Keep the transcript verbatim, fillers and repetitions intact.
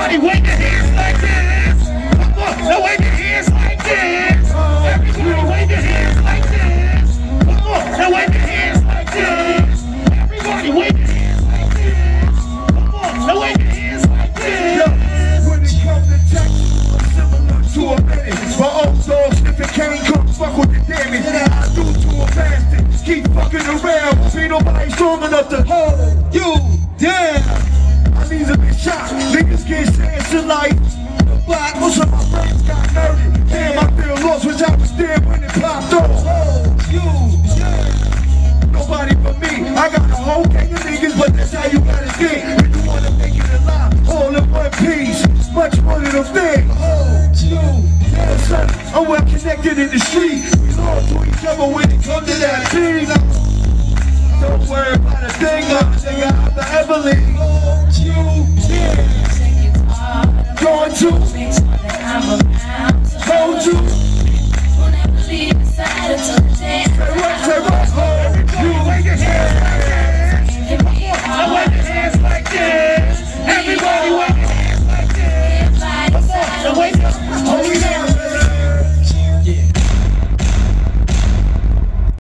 Everybody wave your hands like this. Come on, now wave your hands like this. Everybody wave your hands like this. Come on, now wave your hands like this. Everybody wave your hands like this. Come on, now wave your hands like this. Yo, when it comes to Texas, I'm similar to a menace. My old dog sniffing cane, come fuck with the damage. I do to a bastard. Keep fucking around. Ain't nobody strong enough to hold you down. My knees have been shot. Niggas can't stand shit like the block. Most of my friends got murdered. Damn, I feel lost, which I was there when it popped off. Hold you down. Nobody but me. I got a whole gang of niggas, but that's how you gotta think. When you wanna make it alive, all in one piece. Much more than a thing. Hold you down, son. I'm well connected in the street.